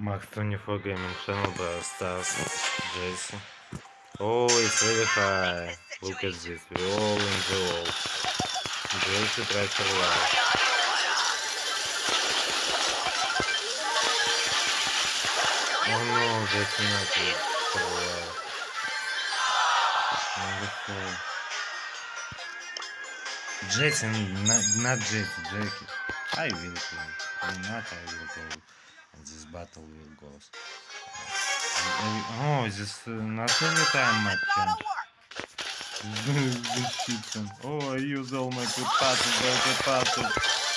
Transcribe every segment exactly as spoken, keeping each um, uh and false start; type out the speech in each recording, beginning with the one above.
Max twenty-four Gaming Channel, Brawl Stars, Jesse. Oh, it's very high. Look at this, we're all in the wall. Jesse tries to survive. Oh no, that's not it. Survive. Wonderful. Jesse, not, not Jesse, Jackie. I will play. Why not? I will go. And this battle will go. Oh, this uh, not every time I change. Oh, I use all my good passes, all good passes.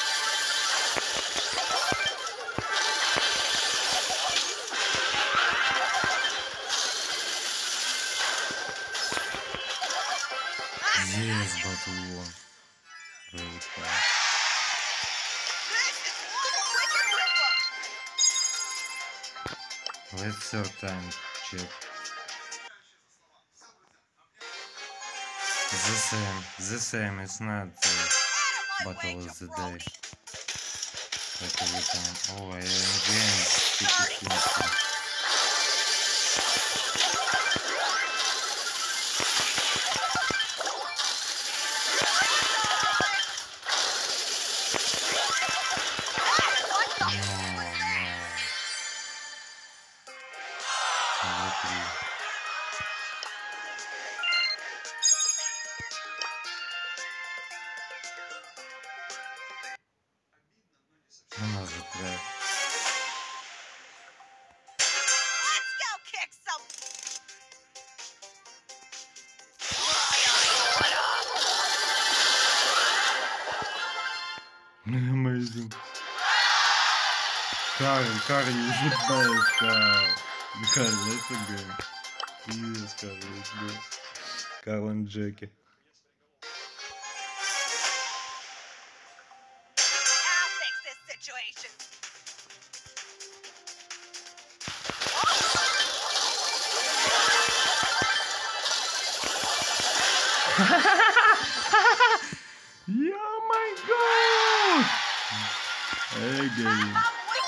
Yes, but we won. Very fast. Let's third time check. The same, the same, it's not the battle of the day. Like every time. Oh, I am again stupid. Another try. Let's go kick some. Amazing. Carl, Carl, you should best, Carl. Carl, let's go. Yes, Carl, let's go. Carl and Jackie. I'll fix this situation. Yeah, my God! Again.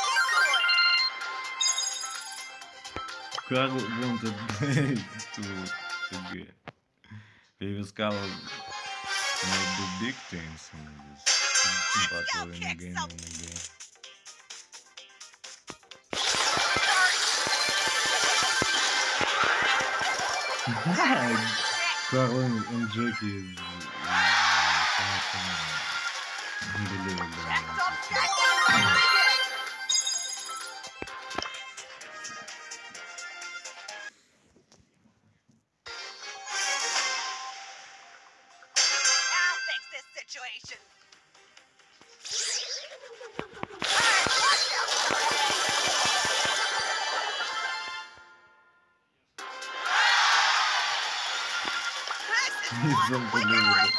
Carl wanted to again. Previous Carl made the big things in this battle again and again. Carl and Jackie is uh, something unbelievable. I'll fix this situation. It's unbelievable.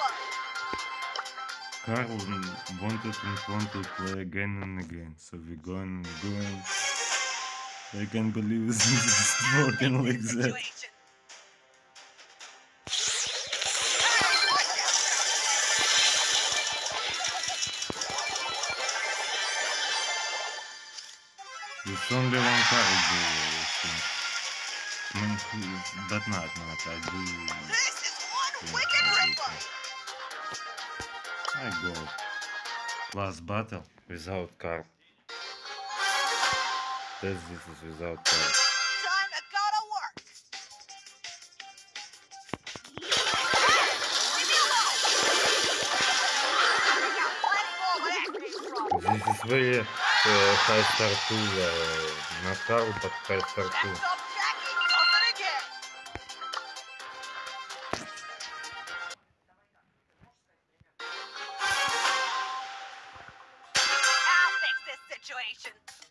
Carl wanted and wanted to play again and again, so we're going, going. I can't believe this is working like that. There's only one Carl do this. I mean, but not, not, I do. This is one wicked ripper. I go. Last battle without Carl. This, this is without Carl. Time to go to work. This is very uh, high star two, uh, not Carl, but high star two. I'll fix this situation.